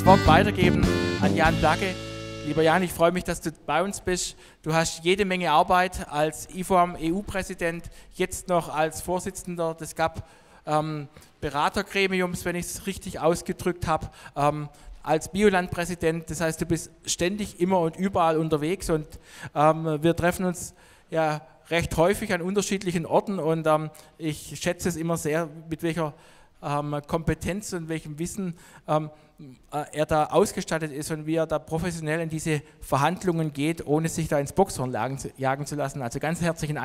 das Wort weitergeben an Jan Blacke. Lieber Jan, ich freue mich, dass du bei uns bist. Du hast jede Menge Arbeit als IFOAM EU-Präsident, jetzt noch als Vorsitzender des GAP Beratergremiums, wenn ich es richtig ausgedrückt habe, als Biolandpräsident. Das heißt, du bist ständig immer und überall unterwegs und wir treffen uns ja recht häufig an unterschiedlichen Orten und ich schätze es immer sehr, mit welcher Kompetenz und welchem Wissen er da ausgestattet ist und wie er da professionell in diese Verhandlungen geht, ohne sich da ins Boxhorn jagen zu lassen. Also ganz herzlichen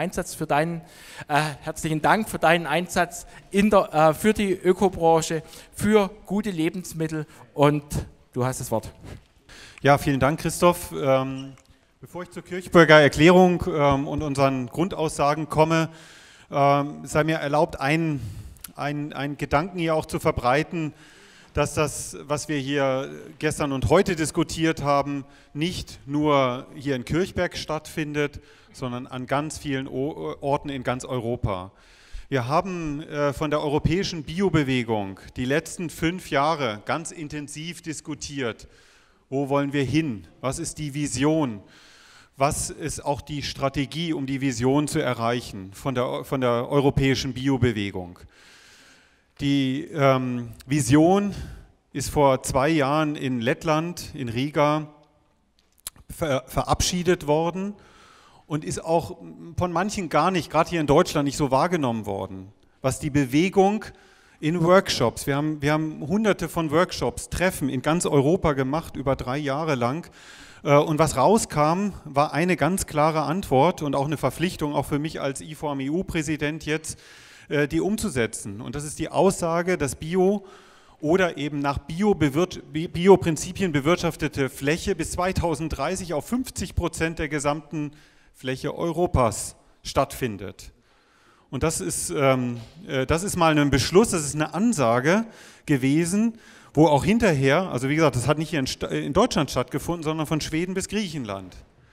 Dank für deinen Einsatz für die Ökobranche, für gute Lebensmittel und du hast das Wort. Ja, vielen Dank, Christoph. Bevor ich zur Kirchberger Erklärung und unseren Grundaussagen komme, sei mir erlaubt, einen Gedanken hier auch zu verbreiten, dass das, was wir hier gestern und heute diskutiert haben, nicht nur hier in Kirchberg stattfindet, sondern an ganz vielen Orten in ganz Europa. Wir haben von der europäischen Biobewegung die letzten 5 Jahre ganz intensiv diskutiert. Wo wollen wir hin? Was ist die Vision? Was ist auch die Strategie, um die Vision zu erreichen von der europäischen Biobewegung? Die Vision ist vor 2 Jahren in Lettland, in Riga, verabschiedet worden und ist auch von manchen gar nicht, gerade hier in Deutschland, nicht so wahrgenommen worden. Was die Bewegung in Workshops, wir haben hunderte von Workshops, Treffen in ganz Europa gemacht, über 3 Jahre lang. Und was rauskam, war eine ganz klare Antwort und auch eine Verpflichtung, auch für mich als IFOAM EU-Präsident jetzt, die umzusetzen. Und das ist die Aussage, dass Bio oder eben nach Bioprinzipien bewirtschaftete Fläche bis 2030 auf 50% der gesamten Fläche Europas stattfindet. Und das ist mal ein Beschluss, das ist eine Ansage gewesen, wo auch hinterher, also wie gesagt, das hat nicht hier in Deutschland stattgefunden, sondern von Schweden bis Griechenland.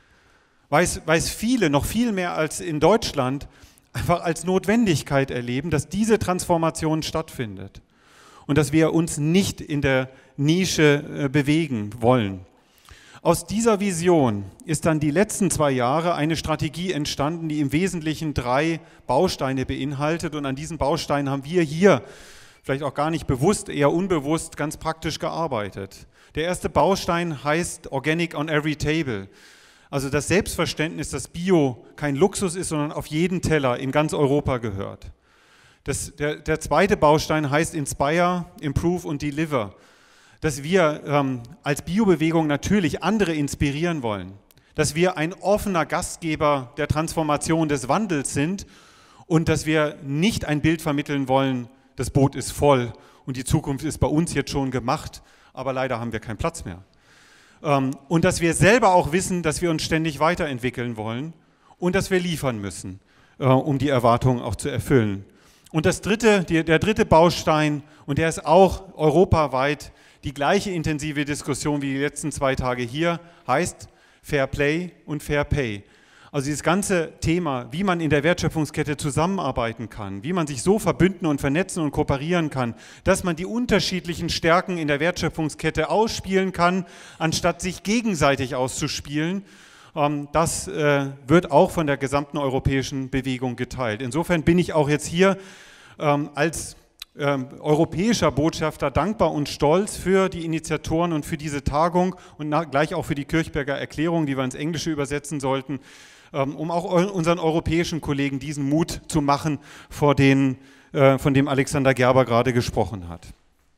Weiß viele, noch viel mehr als in Deutschland, einfach als Notwendigkeit erleben, dass diese Transformation stattfindet und dass wir uns nicht in der Nische bewegen wollen. Aus dieser Vision ist dann die letzten 2 Jahre eine Strategie entstanden, die im Wesentlichen 3 Bausteine beinhaltet und an diesen Bausteinen haben wir hier vielleicht auch gar nicht bewusst, eher unbewusst, ganz praktisch gearbeitet. Der erste Baustein heißt Organic on every table. Also das Selbstverständnis, dass Bio kein Luxus ist, sondern auf jeden Teller in ganz Europa gehört. Der zweite Baustein heißt Inspire, Improve und Deliver. Dass wir als Biobewegung natürlich andere inspirieren wollen. Dass wir ein offener Gastgeber der Transformation des Wandels sind und dass wir nicht ein Bild vermitteln wollen, das Boot ist voll und die Zukunft ist bei uns jetzt schon gemacht, aber leider haben wir keinen Platz mehr. Und dass wir selber auch wissen, dass wir uns ständig weiterentwickeln wollen und dass wir liefern müssen, um die Erwartungen auch zu erfüllen. Und der dritte Baustein, und der ist auch europaweit die gleiche intensive Diskussion wie die letzten 2 Tage hier, heißt Fair Play und Fair Pay. Also dieses ganze Thema, wie man in der Wertschöpfungskette zusammenarbeiten kann, wie man sich so verbünden und vernetzen und kooperieren kann, dass man die unterschiedlichen Stärken in der Wertschöpfungskette ausspielen kann, anstatt sich gegenseitig auszuspielen, das wird auch von der gesamten europäischen Bewegung geteilt. Insofern bin ich auch jetzt hier als europäischer Botschafter dankbar und stolz für die Initiatoren und für diese Tagung und gleich auch für die Kirchberger Erklärung, die wir ins Englische übersetzen sollten, um auch unseren europäischen Kollegen diesen Mut zu machen, von dem Alexander Gerber gerade gesprochen hat.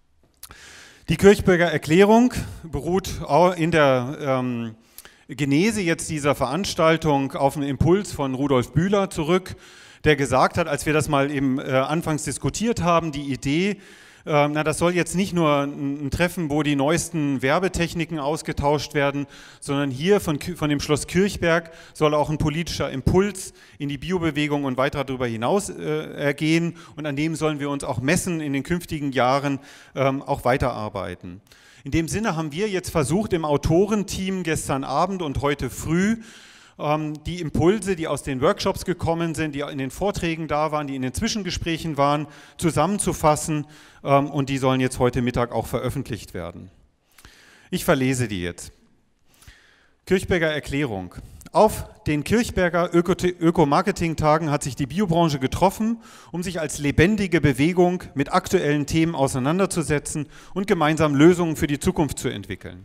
Die Kirchberger Erklärung beruht auch in der Genese jetzt dieser Veranstaltung auf einen Impuls von Rudolf Bühler zurück, der gesagt hat, als wir das mal eben anfangs diskutiert haben, die Idee, das soll jetzt nicht nur ein Treffen, wo die neuesten Werbetechniken ausgetauscht werden, sondern hier von dem Schloss Kirchberg soll auch ein politischer Impuls in die Biobewegung und weiter darüber hinaus ergehen und an dem sollen wir uns auch messen in den künftigen Jahren, auch weiterarbeiten. In dem Sinne haben wir jetzt versucht, im Autorenteam gestern Abend und heute früh die Impulse, die aus den Workshops gekommen sind, die in den Vorträgen da waren, die in den Zwischengesprächen waren, zusammenzufassen und die sollen jetzt heute Mittag auch veröffentlicht werden. Ich verlese die jetzt. Kirchberger Erklärung. Auf den Kirchberger Öko-Marketing-Tagen hat sich die Biobranche getroffen, um sich als lebendige Bewegung mit aktuellen Themen auseinanderzusetzen und gemeinsam Lösungen für die Zukunft zu entwickeln.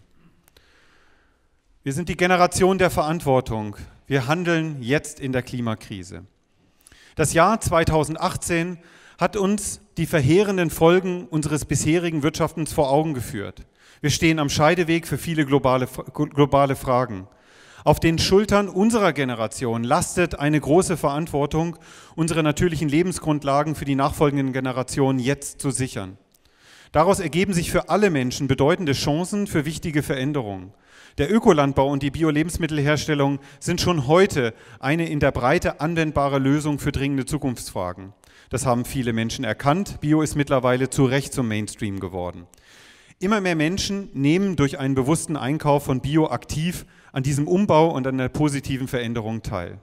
Wir sind die Generation der Verantwortung. Wir handeln jetzt in der Klimakrise. Das Jahr 2018 hat uns die verheerenden Folgen unseres bisherigen Wirtschaftens vor Augen geführt. Wir stehen am Scheideweg für viele globale Fragen. Auf den Schultern unserer Generation lastet eine große Verantwortung, unsere natürlichen Lebensgrundlagen für die nachfolgenden Generationen jetzt zu sichern. Daraus ergeben sich für alle Menschen bedeutende Chancen für wichtige Veränderungen. Der Ökolandbau und die Bio-Lebensmittelherstellung sind schon heute eine in der Breite anwendbare Lösung für dringende Zukunftsfragen. Das haben viele Menschen erkannt. Bio ist mittlerweile zu Recht zum Mainstream geworden. Immer mehr Menschen nehmen durch einen bewussten Einkauf von Bio aktiv an diesem Umbau und an der positiven Veränderung teil.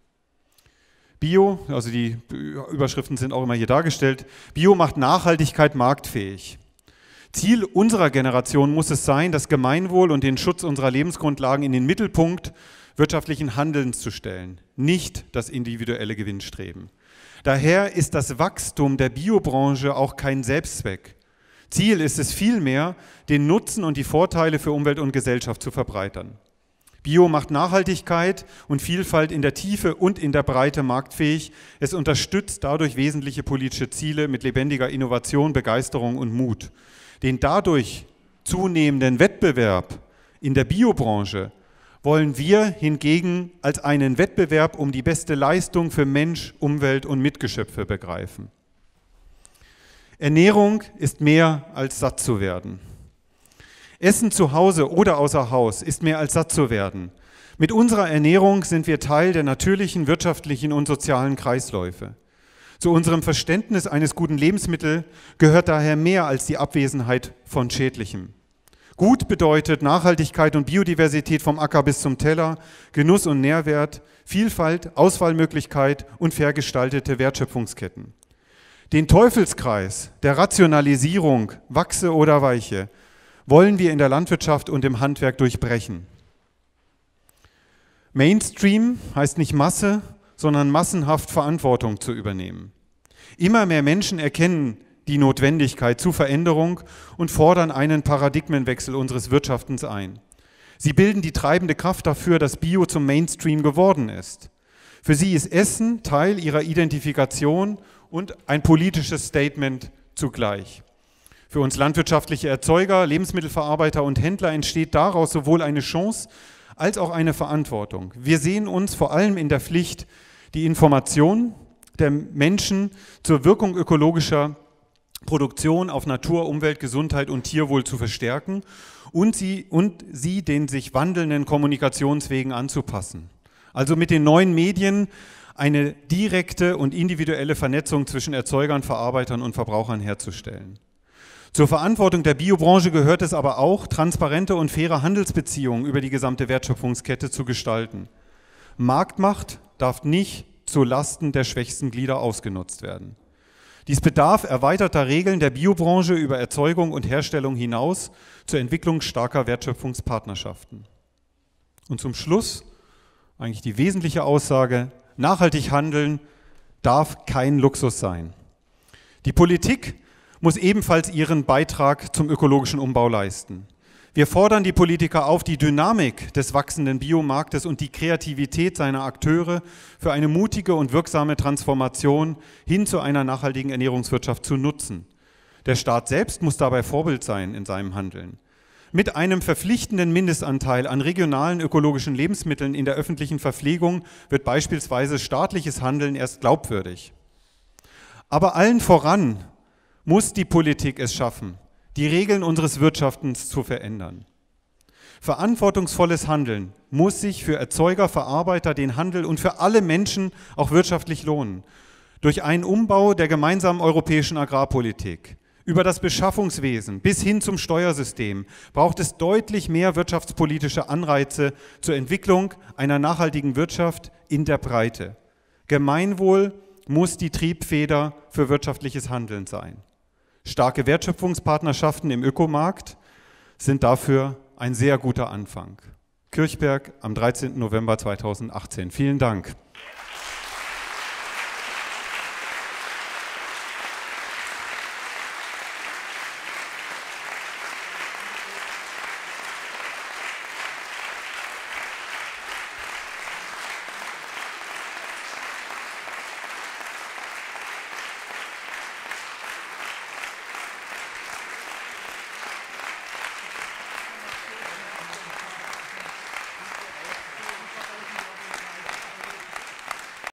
Bio, also die Überschriften sind auch immer hier dargestellt, Bio macht Nachhaltigkeit marktfähig. Ziel unserer Generation muss es sein, das Gemeinwohl und den Schutz unserer Lebensgrundlagen in den Mittelpunkt wirtschaftlichen Handelns zu stellen, nicht das individuelle Gewinnstreben. Daher ist das Wachstum der Biobranche auch kein Selbstzweck. Ziel ist es vielmehr, den Nutzen und die Vorteile für Umwelt und Gesellschaft zu verbreitern. Bio macht Nachhaltigkeit und Vielfalt in der Tiefe und in der Breite marktfähig. Es unterstützt dadurch wesentliche politische Ziele mit lebendiger Innovation, Begeisterung und Mut. Den dadurch zunehmenden Wettbewerb in der Biobranche wollen wir hingegen als einen Wettbewerb um die beste Leistung für Mensch, Umwelt und Mitgeschöpfe begreifen. Ernährung ist mehr als satt zu werden. Essen zu Hause oder außer Haus ist mehr als satt zu werden. Mit unserer Ernährung sind wir Teil der natürlichen, wirtschaftlichen und sozialen Kreisläufe. Zu unserem Verständnis eines guten Lebensmittels gehört daher mehr als die Abwesenheit von Schädlichem. Gut bedeutet Nachhaltigkeit und Biodiversität vom Acker bis zum Teller, Genuss und Nährwert, Vielfalt, Auswahlmöglichkeit und fair gestaltete Wertschöpfungsketten. Den Teufelskreis der Rationalisierung, wachse oder weiche, wollen wir in der Landwirtschaft und im Handwerk durchbrechen. Mainstream heißt nicht Masse, sondern massenhaft Verantwortung zu übernehmen. Immer mehr Menschen erkennen die Notwendigkeit zu Veränderung und fordern einen Paradigmenwechsel unseres Wirtschaftens ein. Sie bilden die treibende Kraft dafür, dass Bio zum Mainstream geworden ist. Für sie ist Essen Teil ihrer Identifikation und ein politisches Statement zugleich. Für uns landwirtschaftliche Erzeuger, Lebensmittelverarbeiter und Händler entsteht daraus sowohl eine Chance als auch eine Verantwortung. Wir sehen uns vor allem in der Pflicht, die Information der Menschen zur Wirkung ökologischer Produktion auf Natur, Umwelt, Gesundheit und Tierwohl zu verstärken und sie den sich wandelnden Kommunikationswegen anzupassen. Also mit den neuen Medien eine direkte und individuelle Vernetzung zwischen Erzeugern, Verarbeitern und Verbrauchern herzustellen. Zur Verantwortung der Biobranche gehört es aber auch, transparente und faire Handelsbeziehungen über die gesamte Wertschöpfungskette zu gestalten. Marktmacht darf nicht zu Lasten der schwächsten Glieder ausgenutzt werden. Dies bedarf erweiterter Regeln der Biobranche über Erzeugung und Herstellung hinaus zur Entwicklung starker Wertschöpfungspartnerschaften. Und zum Schluss eigentlich die wesentliche Aussage: Nachhaltig handeln darf kein Luxus sein. Die Politik muss ebenfalls ihren Beitrag zum ökologischen Umbau leisten. Wir fordern die Politiker auf, die Dynamik des wachsenden Biomarktes und die Kreativität seiner Akteure für eine mutige und wirksame Transformation hin zu einer nachhaltigen Ernährungswirtschaft zu nutzen. Der Staat selbst muss dabei Vorbild sein in seinem Handeln. Mit einem verpflichtenden Mindestanteil an regionalen ökologischen Lebensmitteln in der öffentlichen Verpflegung wird beispielsweise staatliches Handeln erst glaubwürdig. Aber allen voran muss die Politik es schaffen, die Regeln unseres Wirtschaftens zu verändern. Verantwortungsvolles Handeln muss sich für Erzeuger, Verarbeiter, den Handel und für alle Menschen auch wirtschaftlich lohnen. Durch einen Umbau der gemeinsamen europäischen Agrarpolitik, über das Beschaffungswesen bis hin zum Steuersystem braucht es deutlich mehr wirtschaftspolitische Anreize zur Entwicklung einer nachhaltigen Wirtschaft in der Breite. Gemeinwohl muss die Triebfeder für wirtschaftliches Handeln sein. Starke Wertschöpfungspartnerschaften im Ökomarkt sind dafür ein sehr guter Anfang. Kirchberg am 13. November 2018. Vielen Dank.